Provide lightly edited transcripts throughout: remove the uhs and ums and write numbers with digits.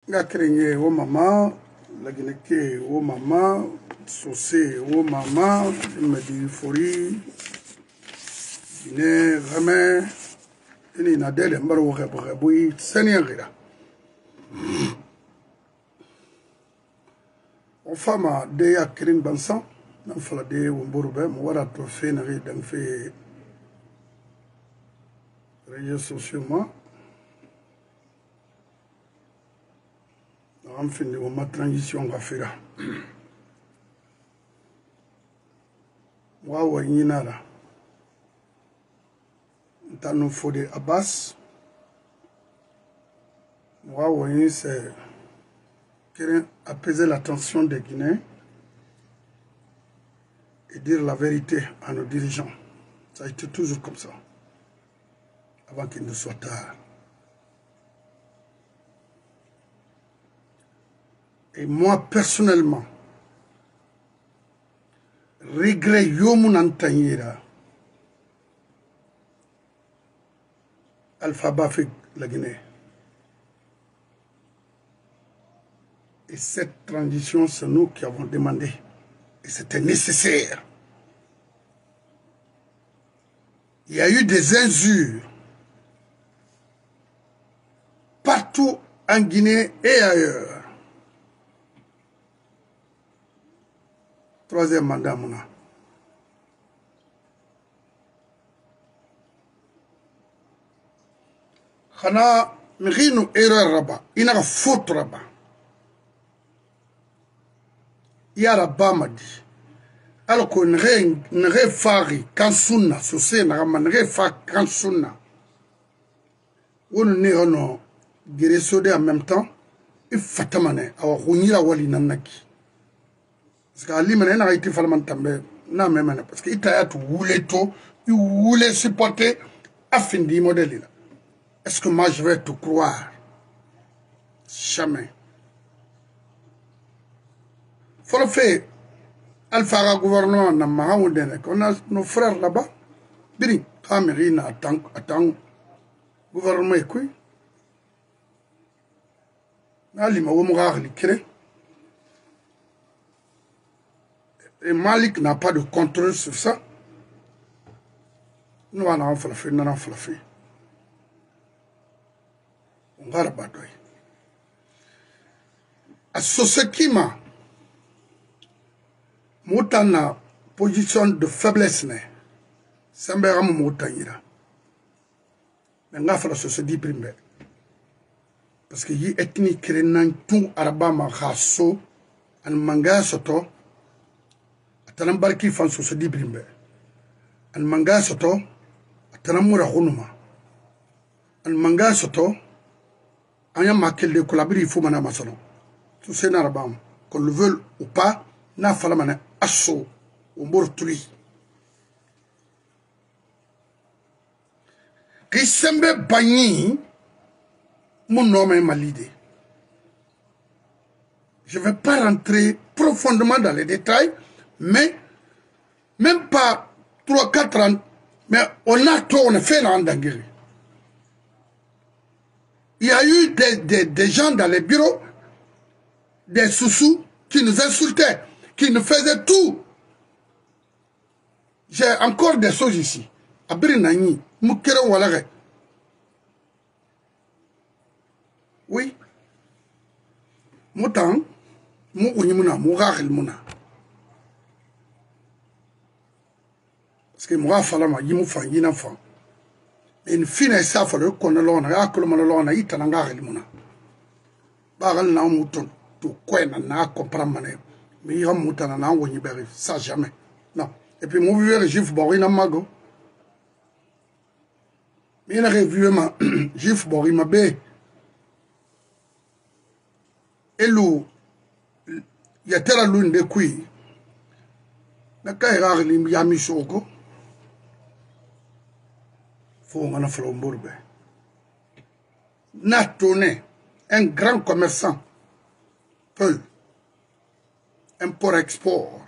nga krenye o mama la gineke o mama sosé o mama medi fori ne rame ini na dele mbaro wo bui seniera o fama de ya krin bansan na fala de wo mborbe mo wara to fe na ri dan fe réseaux sociaux moi on finit ma transition va faire wa wa nyinara tanu fode Abbas wa wa c'est apaiser la tension des Guinéens et dire la vérité à nos dirigeants. Ça a été toujours comme ça avant qu'il ne soit tard. Et moi, personnellement, regret yomun antanyira Alpha Bafik la Guinée. Et cette transition, c'est nous qui avons demandé. Et c'était nécessaire. Il y a eu des injures partout en Guinée et ailleurs. Troisième mandat, Mouna. Khana mirinou erreur raba, ina faute raba. Yara Bamadi. Alors qu'on ne fari quand sunna, c'est ne fa quand sunna. On ne ono guérissodé en même temps. Il fatamane awa hunira wali namnaki. Parce que Ali mena na iti falman tambe na memana parce que ita yatu wule to, il voulait supporter afindi modèle là. Est-ce que moi je vais te croire? Jamais. Faut le faire. Alpha gouvernement na mahaoudene. On a nos frères là-bas. Biri, Kameri na attend gouvernement écoui. Nali ma womra li kire. Et Malik n'a pas de contrôle sur ça. Nous on a fait, nous on a fait. On va rabattre. À Sosekima. Moutana position de faiblesse ne sambera mo moutanyira nga fala so se diprimer parce que yi ethnique renan tout arabama khasso an manga soto atanan barki fan so se diprimer an manga soto atanan mura khunuma an manga soto anya makel de collaborer faut mana masono tout c'est arabam qu'on le veuille ou pas na fala mana asso umbortuli Kisembe Bagni mon nom est malidé. Je ne vais pas rentrer profondément dans les détails, mais même pas 3-4 ans, mais on a fait l'andangiri. Il y a eu des gens dans les bureaux, des sous-sous qui nous insultaient, qui nous faisaient tout. J'ai encore des choses ici. Abrinani, Moukere Walare. Oui. Moutan, Moukounimouna, Mourahil Mouna. Parce que moi, Falama, Yimoufa, Yinafan. Et une fine safa le konelon, Akolmalon, Itanangaril Mouna. Baral na mouton, tout quoi, n'a comprendre. Mais il y a un mouton à Woniberi, ça jamais. Non. Et puis, mon vieux Gif Borina Mago. Mais il a revu ma Gif Borima B. Et l'eau, il y a telle lune de couilles. La caïra, il y a mis Soko. Faut en faire un bourbe. Natone, un grand commerçant, peu, import-export.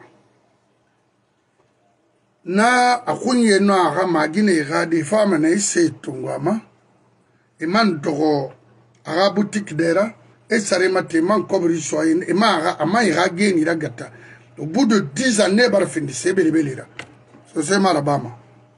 Na akunye no agama gine ga de fama na ise tungama iman dogo aga boutique dera et Saremate, man Kobri Soin, et Mara, Amaïra Geni Ragata. Au bout de 10 années, il fin de c'est Belibelira. C'est Marabama.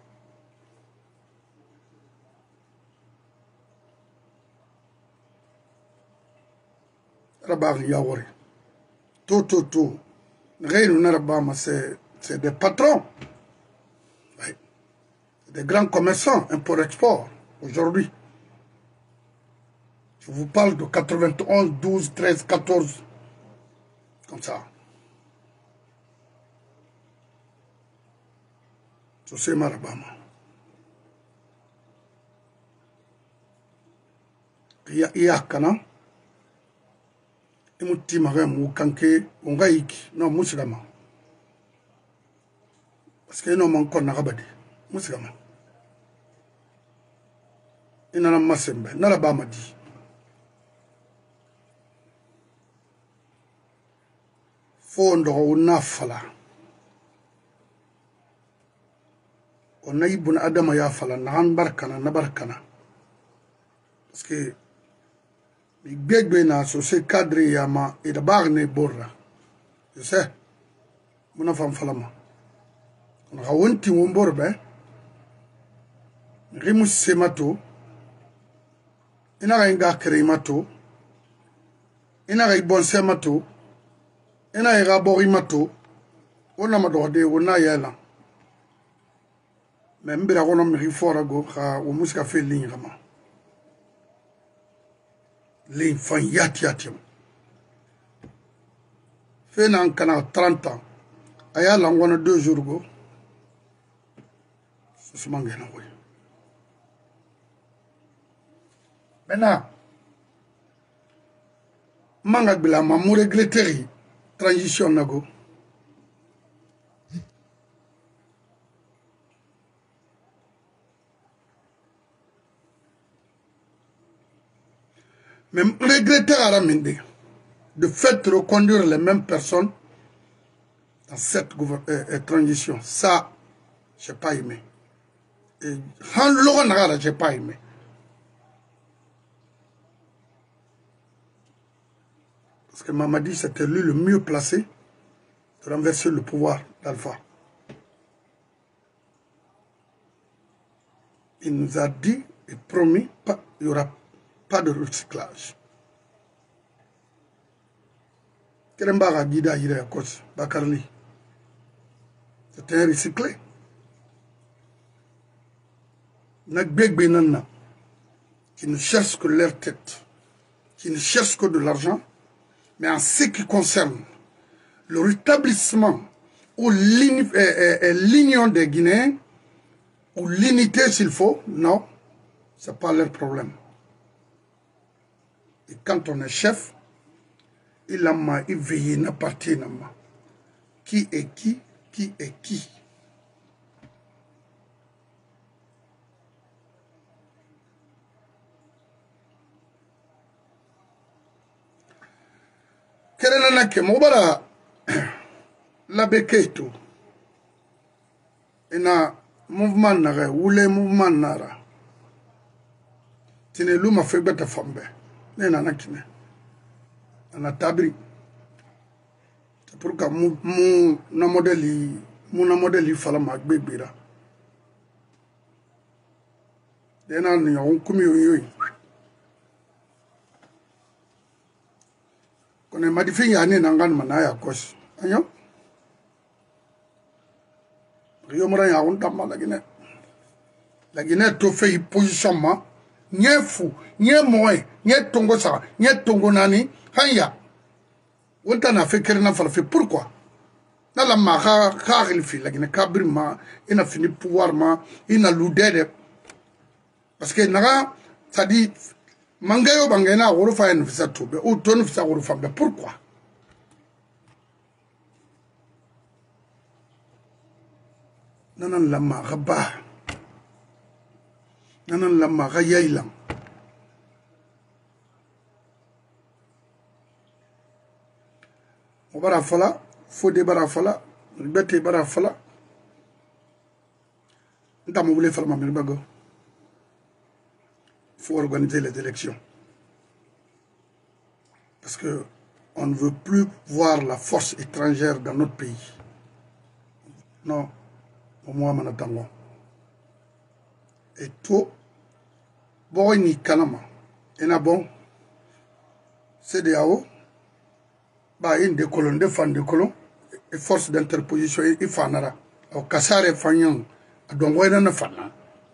Rabar Yawari. Tout. Rien Narabama, c'est des patrons. Oui. Des grands commerçants, import-export, aujourd'hui. Je vous parle de 91, 12, 13, 14. Comme ça. C'est Marabama. Il y a Kana. Il y a un kanke, un gaïki, non, Moussilama. Parce qu'il y a un manque de rabadi. Moussilama. Il y a un massembe, Narabama dit. Fondo una fala. On a ibn Adama ya fala, nahan barkana, nabarkana. Parce que les bébés sont ces cadres yama et de barne borra. Je sais, mon enfant falama. On a un petit borbe, rimus semato, il a un gars crémato, il a un bon semato, il a un raborimato, on a madordé, on a yala. Mais m'bira on a mis fort à go, ou musca fait ligne rama. Ligne fan yatiatim. Fait n'en canard 30 ans. Aya l'angona 2 jours go. C'est ce mangue na oui. Maintenant, manga bila ma mu regretteri transition nago. Même regretter à la mende de fait reconduire les mêmes personnes dans cette transition. Ça, je n'ai pas aimé. Et je n'ai pas aimé. Parce que Mamadi c'était lui le mieux placé de renverser le pouvoir d'Alpha. Il nous a dit et promis qu'il n'y aura pas de recyclage. Kerembaga Gida Yire Kos Bakarli. C'était un recyclé. Nagbek Benana, qui ne cherche que leur tête, qui ne cherche que de l'argent, mais en ce qui concerne le rétablissement ou l'union des Guinéens, ou l'unité s'il faut, non, ce n'est pas leur problème. Et quand on est chef, il a veillé n'a partie n'a ma. Qui est qui est qui. Kerenana ke mobara la beketo. Ina mouvement nare, oule mouvement nara. Tine luma fegbeta fambe. Nena nakine. Ana tabri. C'est pourquoi mon modèle fala ma gbebira. Dena ni on kumi yoyi. Kone madifi yani nangan manaya kos. Anyo? Rio mora ya on tamba la Guinée. La Guinée to fait position ma. Nye fou, nye moe, nye tongo sa, nye tongo nani, hanya. On t'en a fait qu'elle fait. Pourquoi? Dans la mara, car il fait la Guinée, cabrima, il a fini pouvoir, il a l'oudé. Parce que naga, ça dit, mangayo bangena, ou refa en fisa tobe, ou ton fisa ou refa. Pourquoi? Nanan la mara ba. Nanan la mara yailang. Bara fala, Fodé bara fala, Bete bara fala. Nous voulons faire ma bago. Il faut organiser les élections. Parce que on ne veut plus voir la force étrangère dans notre pays. Non, au moins, Manatango. Et tout, bon, ni Kanama. Et na bon, c'est des AO. Bah, une des colons, des fans de colons, et force d'interposition, il fanara. Au Kassare Fagnan, à Dongoyna na fana.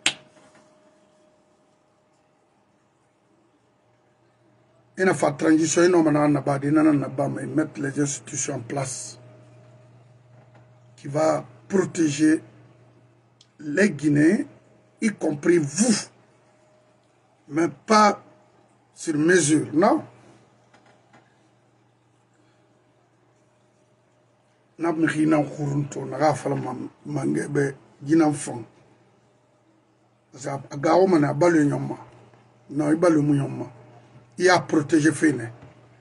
Il a fait transition, il a mettre les institutions en place qui va protéger les Guinéens, y compris vous, mais pas sur mesure, non. N'a pas rien à faire, n'a pas fait mangebe Guinéen fond. Parce que Gao mana balu nyoma, non il balu nyoma, il a protégé Fene.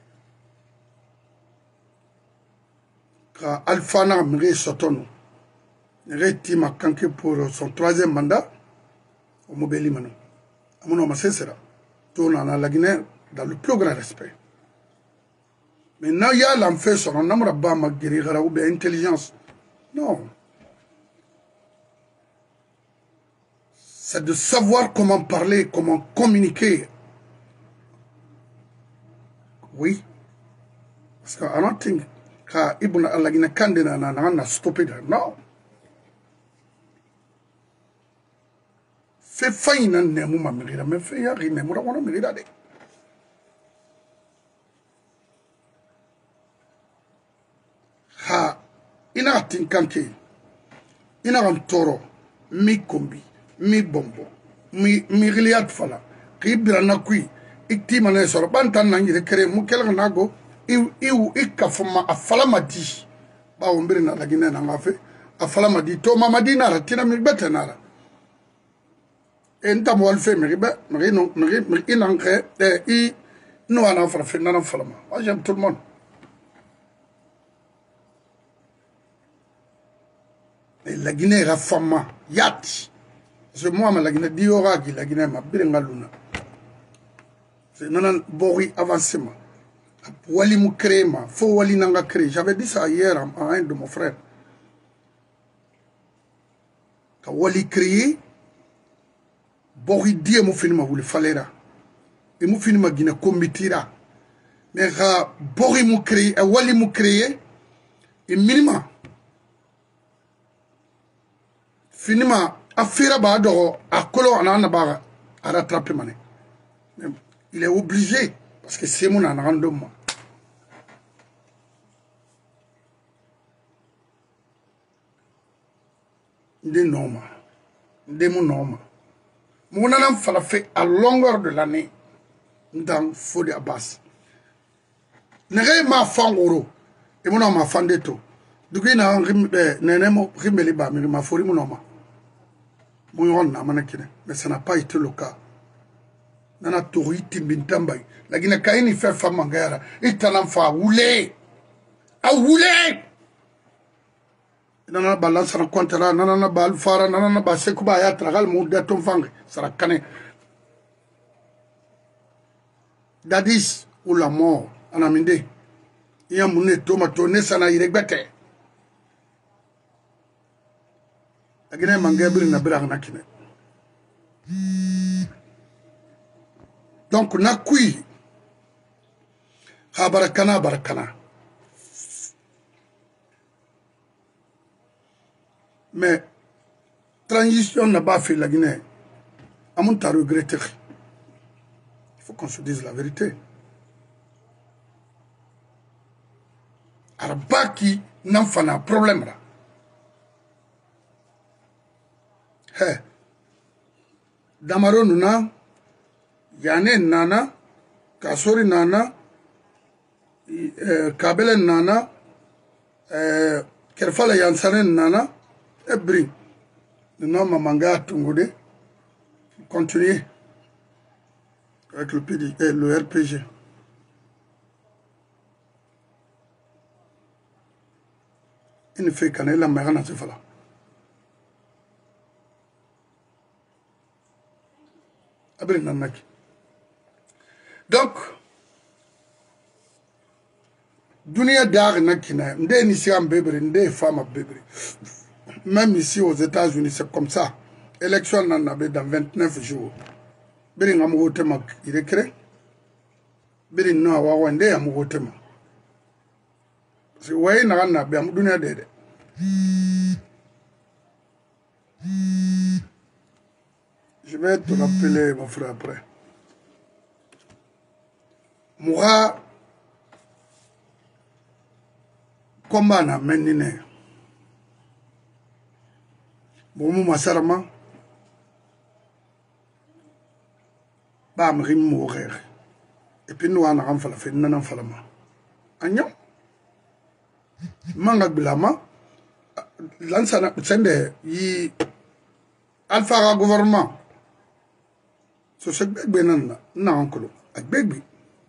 Quand Alpha n'a pas sotono, Retima Kanke pour son troisième mandat, au Mobili Mano. Amono Masesera, tourne à la Guinée dans le plus grand respect. Maintenant, il y a l'enfer sur un nombre de bas guérira ou bien intelligence. Non. C'est de savoir comment parler, comment communiquer. Oui. Parce que I don't think que Ibn Al-Guinée Kandina n'a stoppé. Non. Fais faille n'a n'est pas mérida, mais fais y'a rien, mais on a mérida. Ha, ina tinkanke, ina toro, mi kombi, mi bombo, mi riliat fala, ki birana kui, ikti mané soro, bantan nangi kere mukela nago, iu ikafuma afala madi, ba umbiri na lagine na ngafe, afala madi, to mamadi nara, tina mi bete nara. Enta mo alfe meri inankre, i no ana fara fenana falama. Moi j'aime tout le monde. Et la Guinée est femme, yati. Parce que moi, la Guinée, diora qui la Guinée m'a bien galuna. C'est non bori avancement. Wali mou créé ma, faut wali nanga créé. J'avais dit ça hier à un de mon frère. Quand wali créé, bori die mou finima voulu falera. Et mou finima Guinée commitira. Mais quand bori mou créé, wali mou créé, et minima. Finima, affaire ba doro, à colo en anabaga, à rattraper mané. Il est obligé, parce que c'est mon random. Des normes, des normes. Mon âme fera fait à longueur de l'année dans Fodi Abbas. N'est ma fan euro, et mon homme a fan de tout. Du coup, il a un rimeliba, mais ma folie mon homme. Mais ça n'a pas été le cas. Nana tori timbintambay. La Guinée Kaini fait femme en guerre. Il t'en a fait rouler. A rouler. Nana balance en compte là. Nana bal fara. Nana bal sekuba ya tragal monde de ton fang. Sera cané. Dadis ou la mort. Anaminde. Il y a mon tomato. Nesana iregbete. La Guinée manguebre n'a pas nakine. Donc, na kui. Ha barakana barakana. Mais, transition n'a pas fait la Guinée. À mon temps regretté. Il faut qu'on se dise la vérité. Arabaki n'en fait un problème là. Hey. Damaro nuna, Yane nana, Kasori nana, Kabele nana, Kerfala Yansane nana, et Bri. Le nom Mamanga Tungude. Continuez avec le RPG. Il ne fait qu'un la mère dans ce fala. Donc, Dunia d'art nakina, nde ni si ambébri, nde femme bébri. Même ici aux États-Unis, c'est comme ça. Élection n'en avait dans 29 jours. Biri ngamuotema il est créé. Biri no awa nde amuotema. C'est ouais na be am dunia dede. Je vais te rappeler mon frère après. Moura combat na menine. Bomu masarama ba mrim mourir. Et puis nous on a fait la fin nan falama. Anya manga bilama lansana sende yi alpha gouvernement so se gbegbe nan na onkolo agbegbe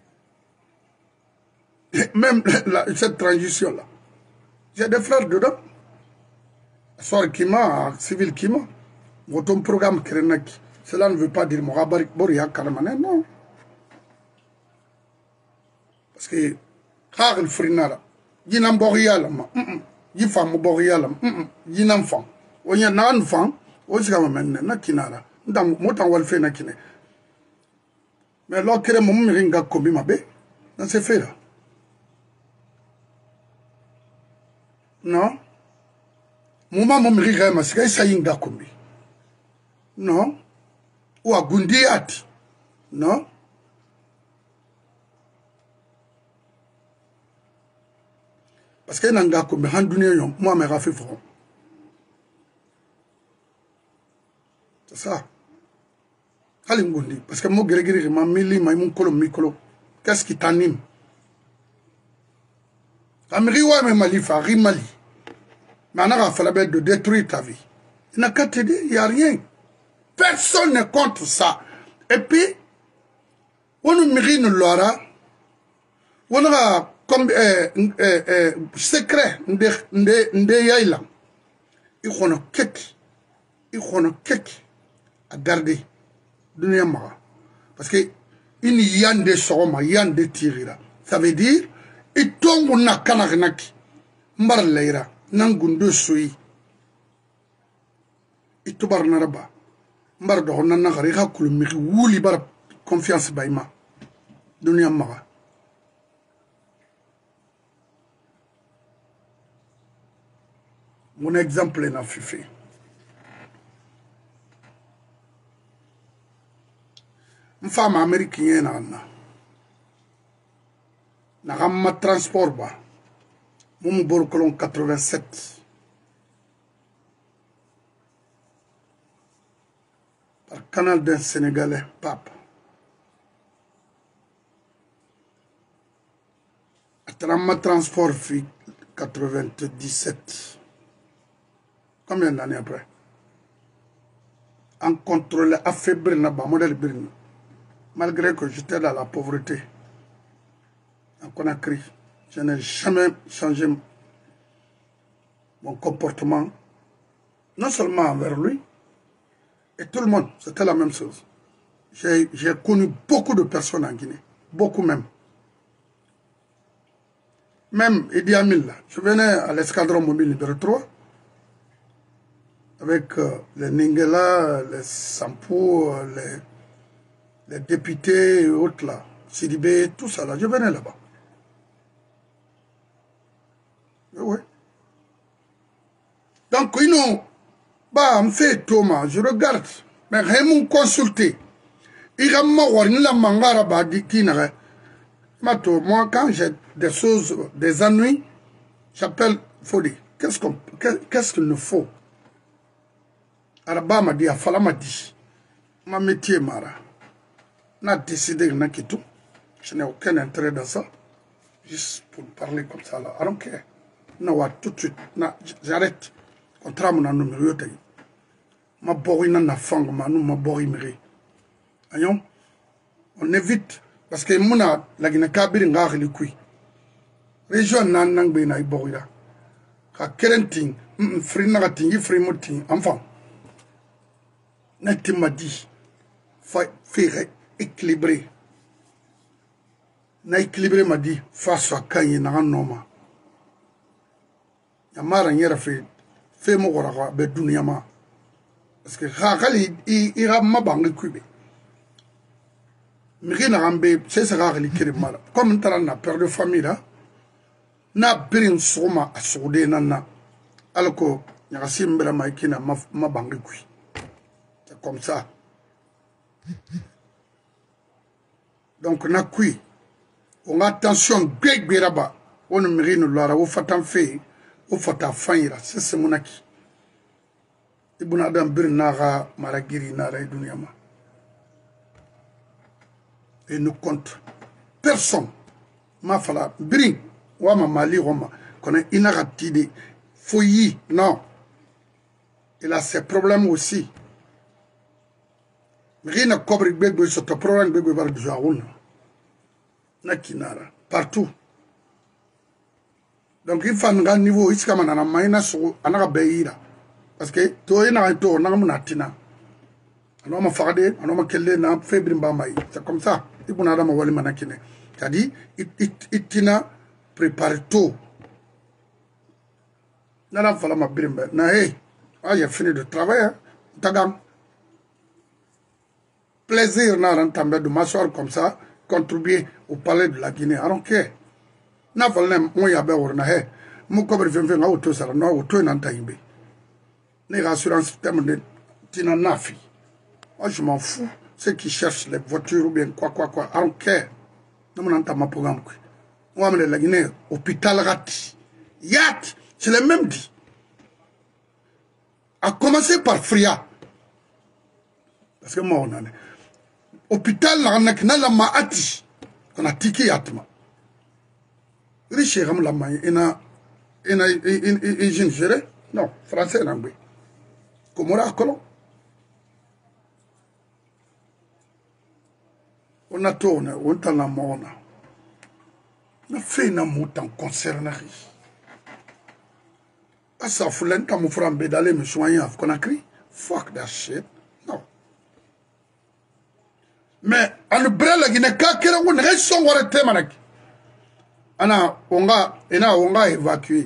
même cette transition là j'ai des frères dedans soir kima civil kima votre programme kerenaki cela ne veut pas dire mo rabari boria karamane non parce que khagil frinara jinam boriala ma yi fam boriala jinam fam wonya nan fam o siga men na kinara ndam motan wal fe na kine mais lo kere mo miringa ko bi mabe na se fait là non muma mo miringa ma siga sayinga ko bi non ou a gundi ati non parce que nanga ko be handunier yo moi me rafi fo c'est ça Halingundi parce que mo grégué ma mili ma mon kolo mikolo qu'est-ce qui t'anime Amri wa me mali fa rimali mais on a fallu de détruire ta vie il n'a qu'à te dire il y a rien personne ne contre ça et puis on nous mérite l'ora on a comme secret nde yaila il keki à garder dunia mara parce que une yande soma yande tirira ça veut dire il tombe na kanagnaki mbar leira nangundo sui il tobar naraba mbar do na ngari hakul mi wuli bar confiance bayma dunia mara mon exemple est na fifi femme américaine na gamma transport ba mon borkolon 87 par canal d'un Sénégalais pape atramma transport fi 97 combien d'années après en contrôle affaibli na ba modèle birna malgré que j'étais dans la pauvreté en Conakry, je n'ai jamais changé mon comportement, non seulement envers lui, et tout le monde, c'était la même chose. J'ai connu beaucoup de personnes en Guinée, beaucoup même. Même Idi Amin, là, je venais à l'escadron mobile numéro 3, avec les Ningela, les Sampou, les députés et autres là, Sidibé, tout ça là, je venais là-bas. Oui. Donc, ils n'ont pas fait Thomas, je regarde, mais ils m'ont consulté. Ils m'ont dit la mangara badi kinare. Moi, quand j'ai des choses, des ennuis, j'appelle Fodi. Qu'est-ce qu'il nous faut? Araba m'a dit, Afala m'a dit, ma métier mara. N'a décidé que tout. Je n'ai aucun intérêt dans ça. Juste pour parler comme ça là. I don't care. Non, tout de suite, j'arrête. Contrat mon numéro de ma bori na fang ma nous ma bori méré. Ayon, on évite parce que mona la Guinée kabiri ngari likui. Région nan nang be na ibori là. Ka kerenting, free na tingi free muting, enfant. N'a-t-il m'a dit, faire équilibré. na équilibré m'a dit face à Kanye na noma yamara nyera fe mo gora be dunia ma parce que khagali ira mabangi kube migina gambe c'est ça khagali kiri mala comme tara na père de famille là na birin soma asode nana alko nyasi mbela maikina mabangi kui c'est comme ça donc na kui on a attention gbegberaba on mirino lara wo fatan fe o fata fayira c'est monaki ibuna adam birnaga maragiri na ray dunya ma et ne compte personne ma fala birin wa ma mali roma connaît inagatide foyi non il a ses problèmes aussi mirina kobri gbegbe so to problème gbegbe bar du jaouna nakinara partout donc il faut un niveau ici comme on a maïna sur anaka beira parce que toi il n'a to na munatina on m'a fardé on m'a kelle na febrin bamay c'est comme ça il buna dama wali manakine c'est-à-dire itina prépare tout na fala ma birimbe na hey j'ai fini de travailler tagam plaisir na rentambe de m'asseoir comme ça contribuer au palais de la Guinée. Alors que, n'a pas l'air, y a bien orna he, mon cobre vient à auto sara, non, auto n'en taïbe. Les rassurances termes de tina nafi. Moi, je m'en fous. Ceux qui cherchent les voitures ou bien quoi. Alors que, non, mon entend ma programme. Moi, la Guinée, hôpital rati. Yat, je l'ai même dit. A commencer par Fria. Parce que moi, on en est. Hôpital la ma ati on a tiki atma riche ram la main ina géré non français n'angbe komora kolo on a tourné on t'a la mona na fait na moutan concerné asa fulen ta mo frambe d'aller me soigner à Conakry fuck that shit non. Mais en brela Guinée kakera on reste on va temanaki ana onga évacué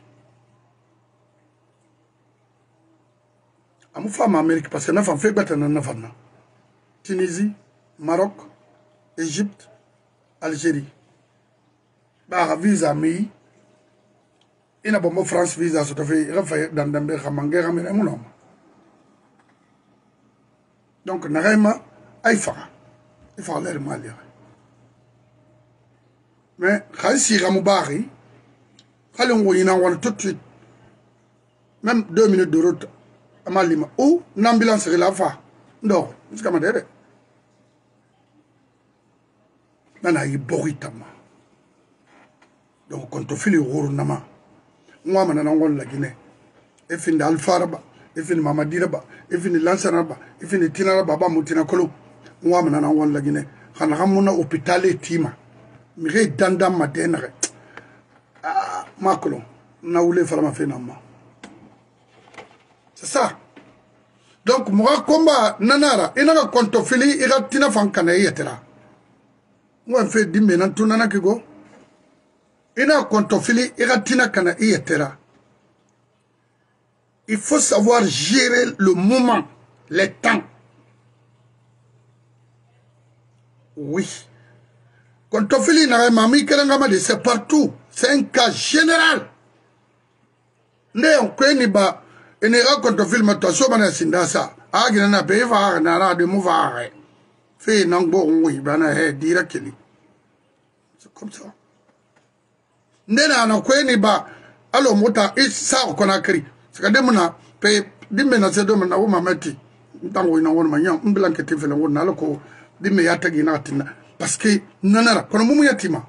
amu femme Amérique parce que na femme fait bête na femme Tunisie Maroc Égypte Algérie ba visa mi ina bombo France visa so to fait rafa dans dambe xamange xamene munom donc na rema ay fara il faut aller mal. Mais si Ramoubari, tout de suite, même 2 minutes de route à Malima, ou une ambulance est là-bas. Non, c'est comme ça. Nana yi boritama. Donc quand on fait le rôle nama, moi maintenant la Guinée. Et fin d'Alfaraba, et fin Mamadira, et fin de Lansanaba, et fin de Tinaraba, Moutina Kolo. Moi, je suis la Guinée. Je suis hôpital et Tima. Je suis dans ma dénère. Ah, Macron, je voulais faire ma phénomène. C'est ça. Donc, moi, combat, nanara, il y a un compte fili, il y a un tina fankane, etc. Moi, je fais 10 minutes, tout nana kigo. Il y a un compte fili, il y a un tina kana, etc. Il faut savoir gérer le moment, les temps. Oui. Quand on fait les c'est partout. C'est un cas général. On connaît pas. Et quand on filme, on a ça. Ah, il y a un pays, il y a un de mauvais. Fait un bon, oui, c'est comme ça. On connaît pas. Alors, mota, et ça, on a créé. C'est que demona, paye, dimena, c'est demona, ou ma mati. Tango, il y a un maniant, un blanc qui était fait, on a le coup. Parce que nanara kono mumu yatima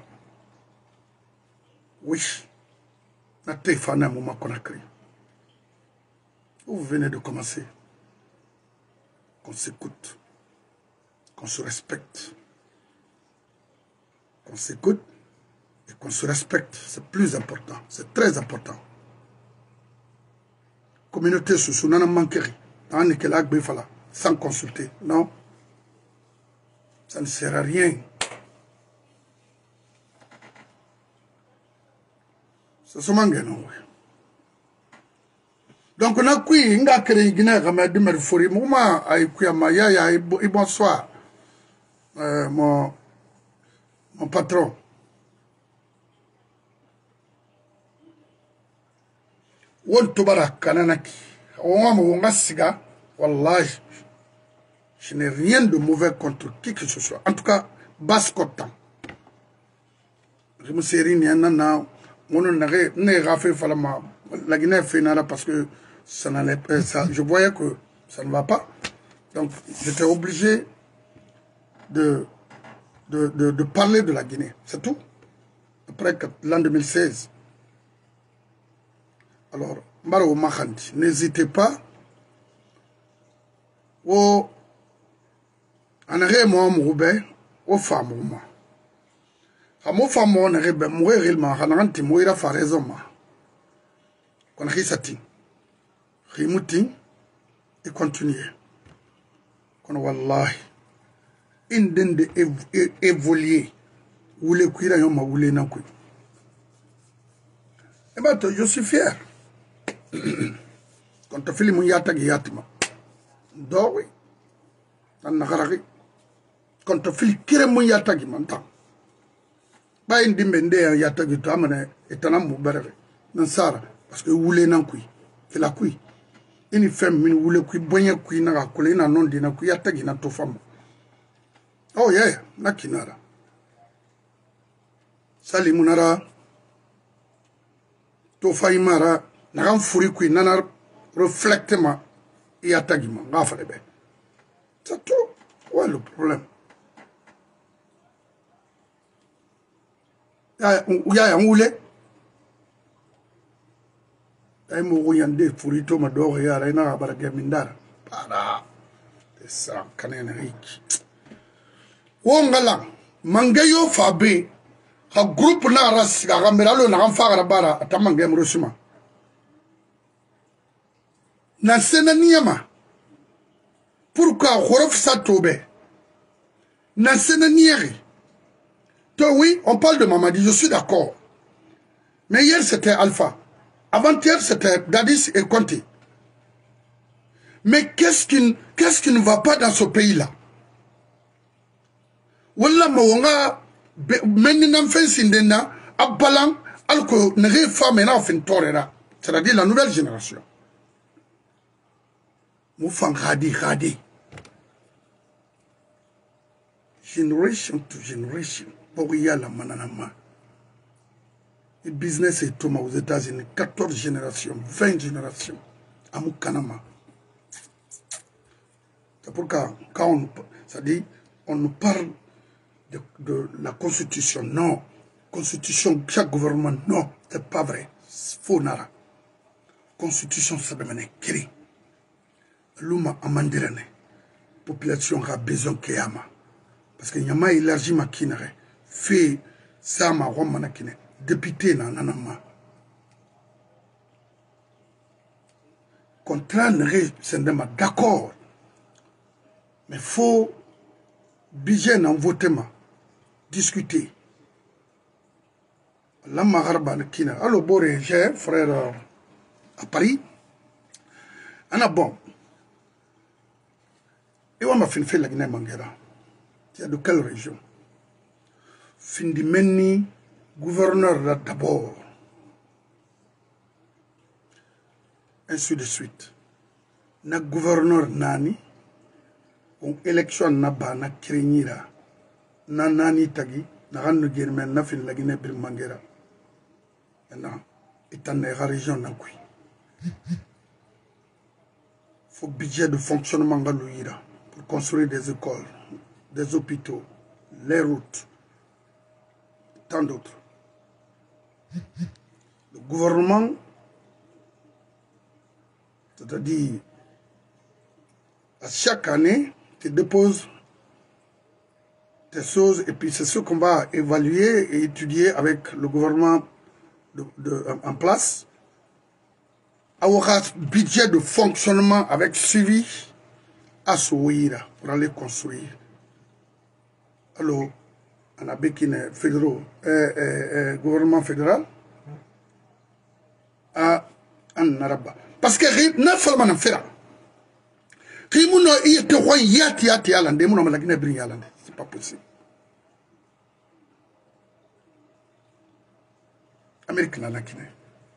oui na tefana muma Conakry vous venez de commencer qu'on s'écoute qu'on se respecte qu'on s'écoute et qu'on se respecte c'est plus important c'est très important communauté sous nana manqueri dans que la fala sans consulter non. Ça ne sert à rien. c'est ce mangeno. Donc on a qui nga créé Guinée comme de merfori moi ay kuyama ya et bonsoir mon patron. Won tobara kananaki on nga siga wallahi je n'ai rien de mauvais contre qui que ce soit, en tout cas basse cotant je me suis rini nana mon ne rafé falama la Guinée fait nada parce que ça n'allait pas, ça, je voyais que ça ne va pas. Donc, j'étais obligé de parler de la Guinée. C'est tout. Après l'an 2016. Alors, Maro Mahanti, n'hésitez pas. En moi, Moubé, aux femmes, moi. À mon femme, on est mourir, il m'a rendu, mourir à faire raison. Qu'on a risati. Rimouti et continuer. Qu'on wallahi inden de évoluer ou le cuira yoma ou le nankui. Et ben je suis fier. Quand tu fais mon yata yatima. Do oui. Nan nagaragi. Quand tu fais kire mon yata gi manta. Ba indi mende yata gi to amane etanam mu berere. Nan sara parce que ou le nankui. C'est la kui. Ini femme min wule kui bonye kui na kule na non dina kui atagi na to femme. Oh yeah, na kinara. Sali munara to faimara na kan furi kui na reflectement et atagi ma ngafa lebe. C'est tout. Ouais le problème. Ya wule ay mo yande furito ma do ya rena barage mindara para ça kanene rik wongala mangayo fabe ha groupe na ras ga miralo na fagara bara atamange mrusuma na sena niyama pourquoi khorof sa tobe na sena niyari to oui on parle de Mamadi, je suis d'accord, mais hier c'était Alpha. Avant-hier, c'était Dadis et Conté. Mais qu'est-ce qui ne va pas dans ce pays-là? Wallah mawanga meninam fensindena abalang alko nere famena fintorera. C'est-à-dire la nouvelle génération. Moufang radi. Generation to generation. Pour y aller mananama. Le business est tout aux États-Unis, 14 générations, 20 générations, à Moukanama. C'est pourquoi, quand on nous parle de la Constitution, non. Constitution, chaque gouvernement, non, c'est pas vrai. Faux nara. Constitution, ça veut dire écrit. L'homme a mandirane. Population a besoin de Kayama. Parce qu'il y a ma élargi ma kinare. Fait ça, ma romana kinare. Député nanama. Contrat c'est d'accord. Mais faut budget n'en voter ma discuter. La magarba kina. Alors boré, j'ai un frère à Paris. Ana bon. Et on m'a fait la Guinée Manguera. C'est de quelle région? Findimeni. Gouverneur d'abord, ainsi de suite. Na gouverneur nani, on élection na ba na krenyira, na nani tagi, na ranu germen na fin la Guinée Birmangera. Na étant la région na kui. Faut budget de fonctionnement galouira pour construire des écoles, des hôpitaux, les routes, tant d'autres. Le gouvernement, c'est-à-dire à chaque année, tu déposes tes choses et puis c'est ce qu'on va évaluer et étudier avec le gouvernement en place. Avoir un budget de fonctionnement avec suivi à Souira pour aller construire. Alors, on a Békine fédéraux, gouvernement fédéral, an naraba parce que na falma na fera kimuno ite wan yati yalande muno malagina brin yalande c'est pas possible. Amérique na nakine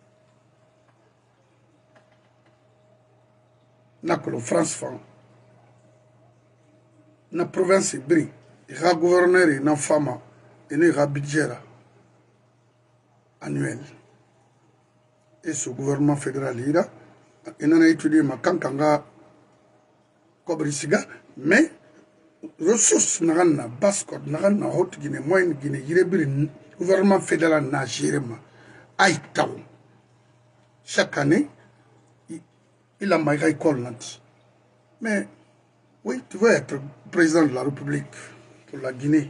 nakolo France fan na province brin ira gouverneur na fama et ne ira budget annuel et ce gouvernement fédéral ira et n'a étudié ma kankanga kobrisiga mais ressources na baskot na haute Guinée moyenne Guinée yirebiri gouvernement fédéral na géré ma aïtaw chaque année il a ma école nanti mais oui tu veux être président de la République pour la Guinée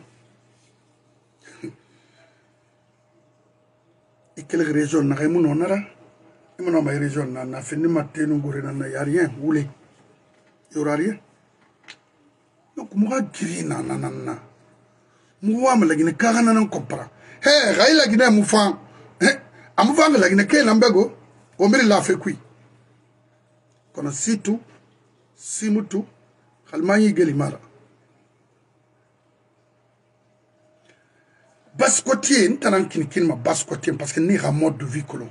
et quelle région n'a rien mon honneur et mon ma région n'a fini matin nous gouverneur y a rien voulez il y aura rien donc moi grina nanana moi me la Guinée carana non comprend hey ray la Guinée moufan amufa la Guinée ke lambego o mbiri la fait kui kono situ simutu khalmani gelimara baskotier ntanan kin ma baskotier parce que ni ra mode de vie colon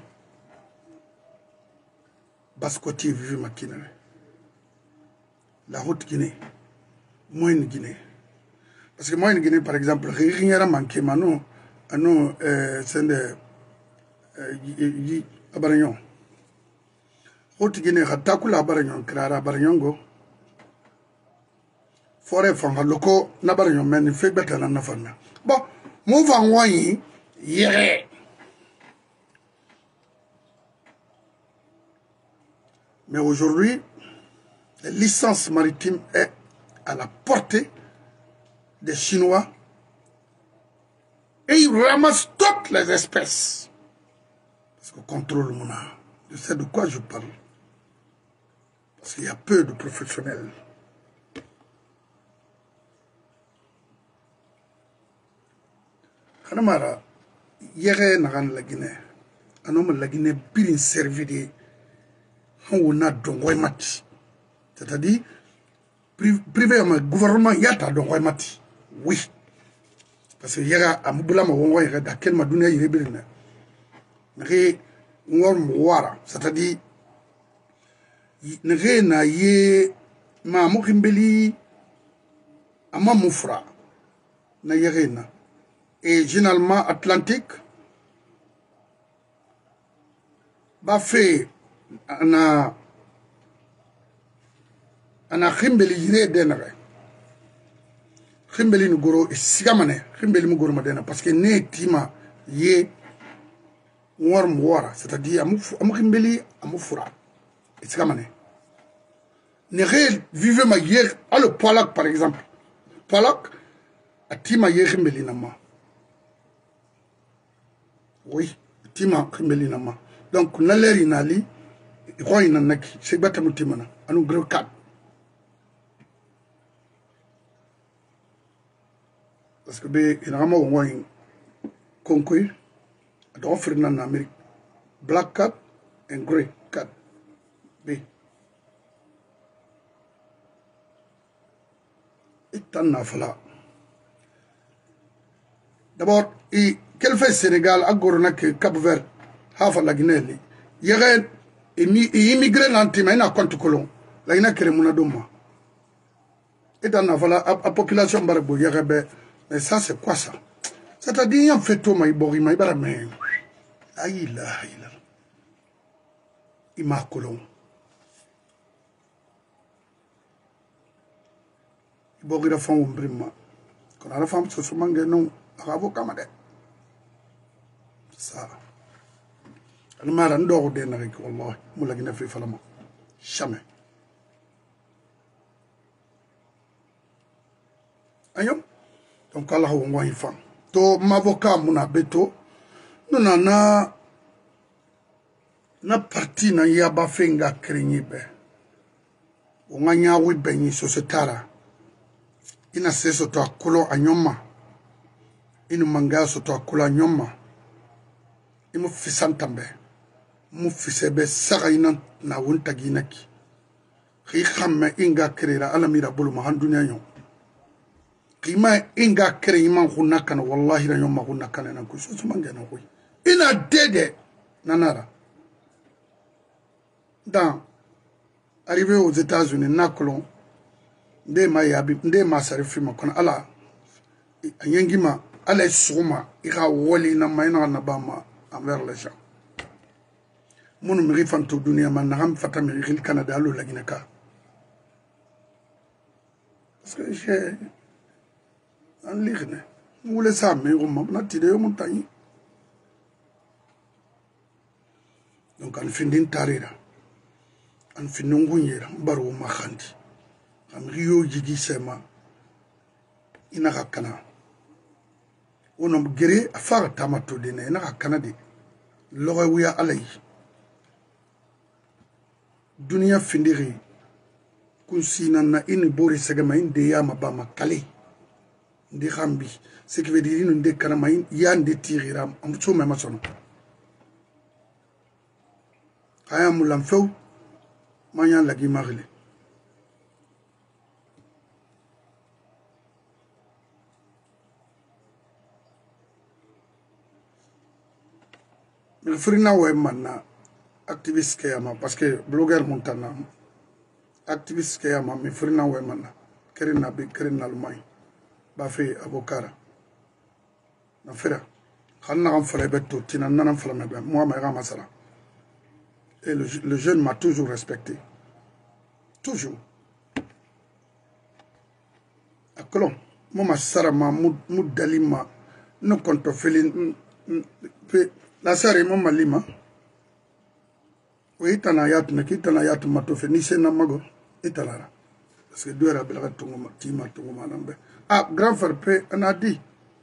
baskotier vive makina la haute Guinée moyenne Guinée parce que moyenne Guinée par exemple rien manqué mano ano c'est de abaragnon haute Guinée hatakula abaragnon krara abaragnon forêt fanga loko na abaragnon men fait betana na fana bon move en wani yere mais aujourd'hui la licence maritime est à la portée des Chinois et ils ramassent toutes les espèces. Parce qu'on contrôle mon art. Je sais de quoi je parle. Parce qu'il y a peu de professionnels. Kanamara, hier, naran la Guinée. Un homme la Guinée, bien servi on a dongoy mati. C'est-à-dire, privé, le gouvernement yata dongoy mati. Oui. Parce que hier, à Mouboula, on a dans quel madounia il est bien. Mais, c'est-à-dire, nere na ye ma mokimbeli ama moufra na yerena et généralement Atlantique ba fait ana khimbeli yire denare khimbeli ni goro sigamane khimbeli mu goro madena parce que ne tima ye c'est-à-dire amu khimbeli amu fura sigamane ne vive ma hier à le Polak par exemple Polak a tima ye khimbeli nama oui tima khimbeli nama donc naleri nali roy na naki c'est batamu timana anu gros cap parce que be inama wongoy konkoy do offrir na Amérique black cat and grey cat be itanna fala d'abord quel fait Sénégal a gorona que Cap-Vert hafa la Guinée yere immigré l'antima ina compte colon la ina kere muna doma itanna fala a population barbo yere mais ça c'est quoi ça c'est-à-dire en fait tout ma ibori ma ibara mais aïla ima colon ibori la femme brima quand la femme se somange non bravo kamade ça المارا ندور دينا غيك والله ملاقينا في فلما jamais ayo donc Allah ho ngwa ifan to mavoka muna beto nuna na parti na yaba fenga krenyibe onganya wi benyi societara ina seso to akulo anyoma inu manga so to akulo anyoma imu fisantambe mu fisebe sagayna na wonta ginaki khi khamme inga krera alamira bulu ma handunya yo qima inga krema khuna kana wallahi na yoma khuna kana na ku so mangena ko ina dede nanara dans arrivé aux États-Unis nakolon nde ma yabi nde ma sarifi ma kono ala anyengima ala suma ira woli na mayna na bama envers les gens mon mi fanto dunia man na ham fata mi ril Canada lo lagina ka parce que j'ai en ligne vous le savez on na tide yo montagne donc an findin tarira an finungu yera baro ma khandi am riyo jigi sema ina kana onom gere afara tamato dina ina kana de loga wiya alay dunia findiri kunsina na ini bori segama inde ya mabama kale ndi khambi ce qui veut dire inde kana main yande tiriram am tsoma masono aya mulam few manya lagi magle il frina we manna activiste kayama parce que blogueur montana activiste kayama mi frina we manna kerina bi kerina lumay ba fe avocara na fera xanna xam fala beto tina nanam fala mebe moi ma ga masala et le jeune m'a toujours respecté toujours akolon mo ma sara ma mudalima no konto felin la sara mo malima oui tana yat na kitana yat mato fe ni sena mago italara parce que deux rabel ga tongo ma tima tongo manambe ah grand frère pe ana dit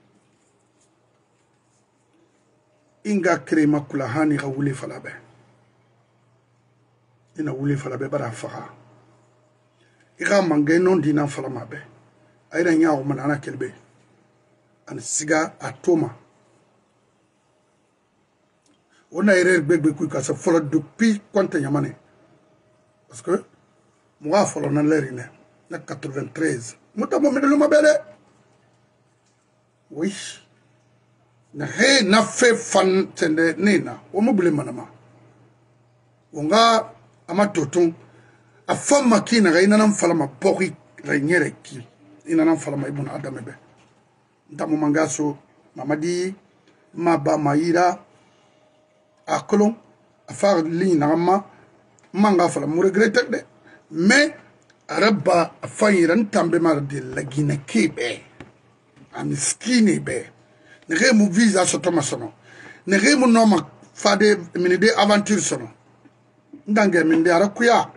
inga krema kula hani ga wuli falabe ina wuli falabe bara faga iga mangay non dina falamabe ayra nyaaw manana kelbe an siga atoma on a erreur bébé qui a fait depuis quand tu es parce que moi je suis l'air en 93 moi je suis oui na fait fan tende nena o mo bule manama onga amatoton a fama kina ga ina nan fala ma pori renyere ki ina nan fala ma ibuna adamebe ndamo mangaso mamadi maba maira akolon afar li nama manga fala mu regretter de mais araba afayiran tambe mar de lagina kebe amiskini be ne mu visa so tomasono ne mu noma fade minide aventure sono ndange minde arakuya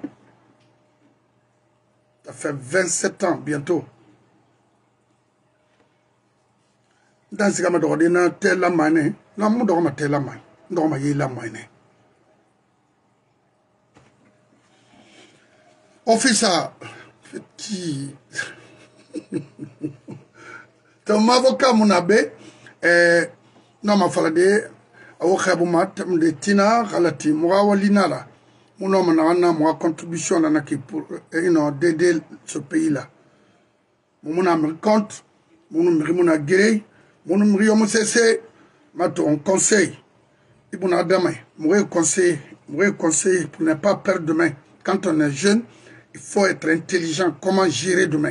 ça fait 27 ans bientôt dans ce cas ma dina tella mane na mu do ma tella mane ndo ma yela mane officer petit ton avocat mon abbé non ma falade awo khabu mat de tina khalati muawalina la mon homme na moi contribution na qui pour d'aider ce pays là mon am compte mon a guéré mon yomo cessé mato on conseil ibn adama mon conseil pour ne pas perdre demain quand on est jeune il faut être intelligent comment gérer demain.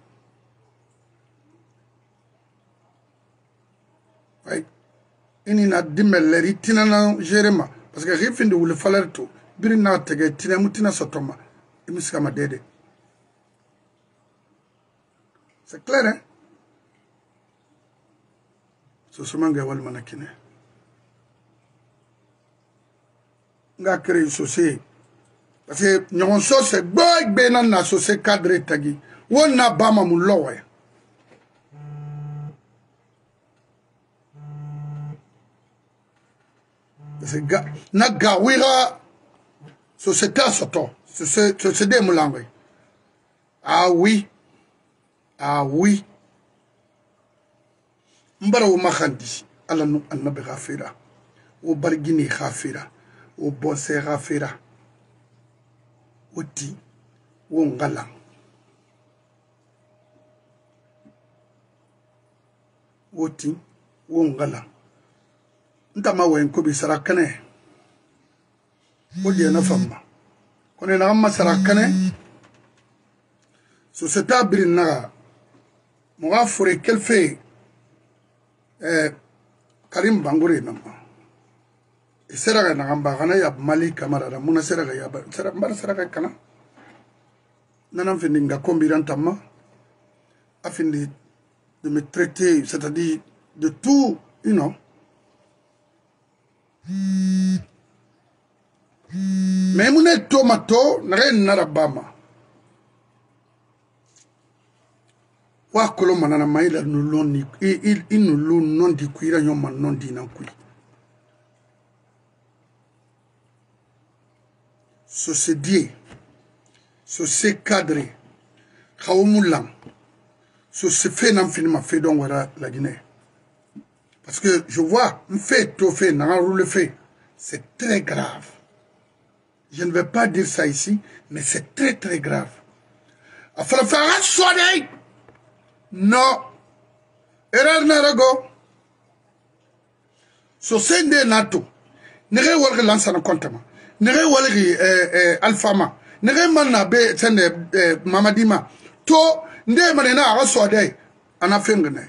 Oui. Il n'a dimmeleri tinana gérema parce que rifinde ou le fallait tout birina tege tinamutina sotoma imiskama dede. C'est clair hein? So somanga wal manakine. Nga créé société parce que nous sommes tous les na société cadre tagi wona bama mu lowe c'est na gawira société soto c'est des mulangwe ah oui mbara wo makhandi ala nu annabi ghafira wo bargini ghafira o bonsera fera oti wo ngala oti wo ngala ntama wen ko bi sarakane o di na famma kono na amma sarakane so setabri na mo afure kelfe Karim Bangure nama sera na gamba kana ya Mali kamara da muna sera ya sera mbar sera kana nanam fini nga kombiran tamma afin de me traiter, c'est-à-dire de tout, you know. Mais mon tomato n'aurait n'arabama. Wa kolo manana maila nulon ni il nulon non di kuira nyoma non di nan kui. So se die, so se cadre, kaomulang. So se fait n'en finit ma fait donc voilà la Guinée. Parce que je vois un fait, tout fait, n'a roule fait. C'est très grave. Je ne vais pas dire ça ici, mais c'est très très grave. Il faut faire un soirée. Non. Erreur n'arago. So sende nato. Nere walge lansa na kontama. Nere walge alfama. Nere manna be sende mamadima. To nde manena aga soirée. Ana fengene.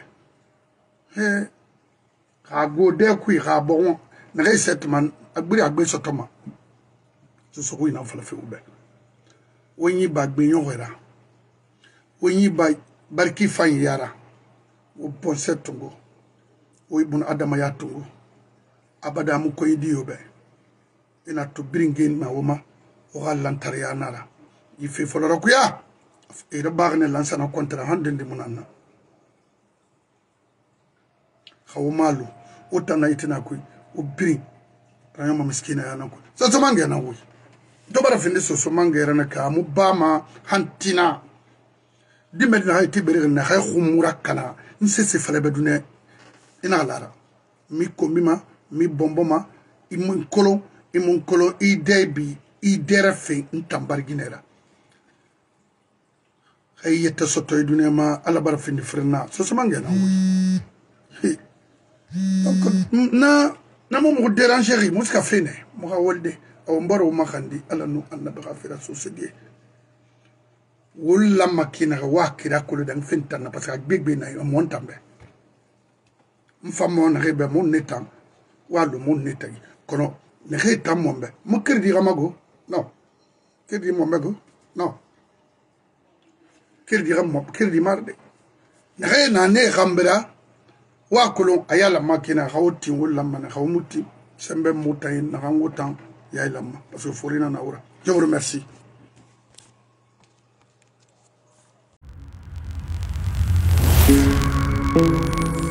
Ka go de kui ka bon. Nere setman agbiri agbe sotoma. So ko ina fala fe ube. Wenyi bagbe yon wera. Wenyi ba barki fan yara o ponse tungo o ibun adama ya tungo abada mu ko yidi yobe ina to bringin ma woma o galantar ya nara yife foloro ku ya e da bagne lansana kontra hande munanna khawmalu o tana itina ku o bring rayama miskina ya nan ku so mange na wi do bara finde so mange rana ka mu bama hantina dimel na hayti beri na hay khumura kala nsese fale bedune ina lara mi komima mi bomboma imun kolo i debi i derafe ntambar ginera hay yetta soto idune ma ala bar findi frena so mangi na donc na mo déranger mo ska fene mo ha wolde o mbaro makandi ala no annabi ghafira so sedie wula makina wakira kulu dang fintana parce que bigbe na montambe mfamo na rebe mon netam walu mon netay kono ne retam mombe mo kirdi ramago non kirdi momego non kirdi marde ne re na ne gambira wa kulu ayala makina hawti wula man hawmuti sembe mutay na hangotan ya ilama parce que forina na ura. Je vous remercie. Thank you.